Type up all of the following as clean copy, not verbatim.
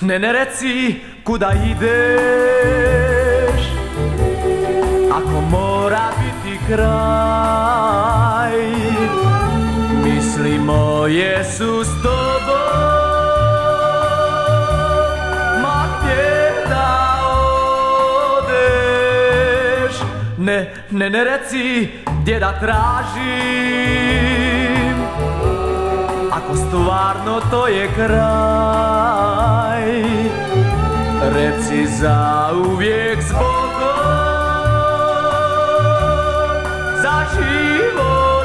Ne reci kuda ideš, ako mora biti kraj. Misli moje su s tobom, ma gdje da odeš. Ne reci gdje da tražim, ako stvarno to je kraj. Reci zauvijek s Bogom, za život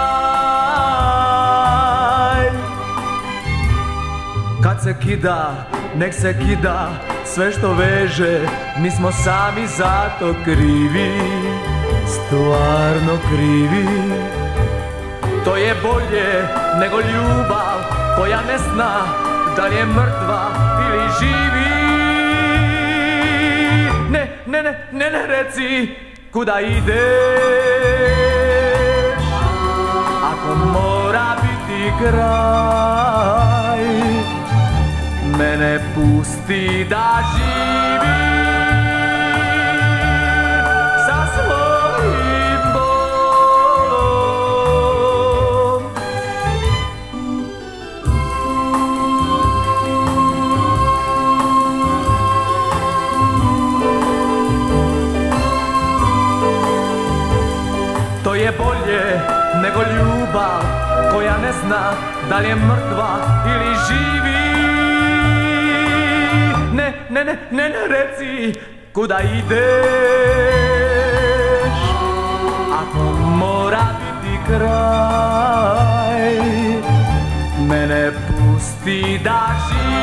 taj. Kad se kida, nek se kida sve što veže, mi smo sami za to krivi, stvarno krivi. To je bolje nego ljubav koja ne zna da li je mrtva ili živi. Ne reci kuda ideš, ako mora biti kraj. Mene pusti da živim sa svojim bolom. To je bolje nego ljubav koja ne zna da li je mrtva ili živi. Ne reci kuda ideš, ako mora biti kraj. Mene pusti da živim